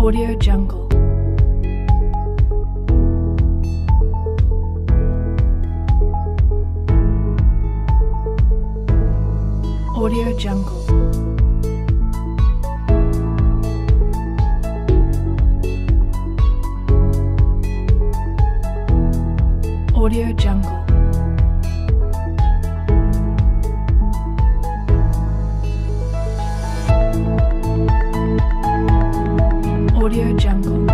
Audio Jungle. Audio Jungle. Audio Jungle. Audio Jungle.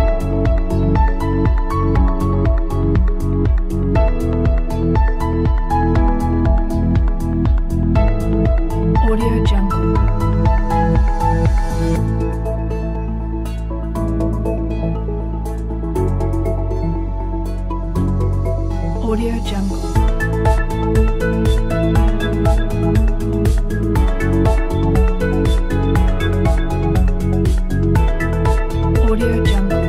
Audio Jungle. Audio Jungle. Audio Jungle.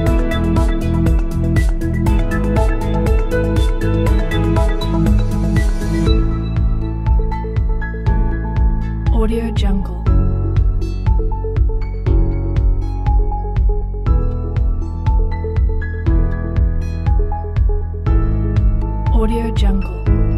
Audio Jungle. Audio Jungle.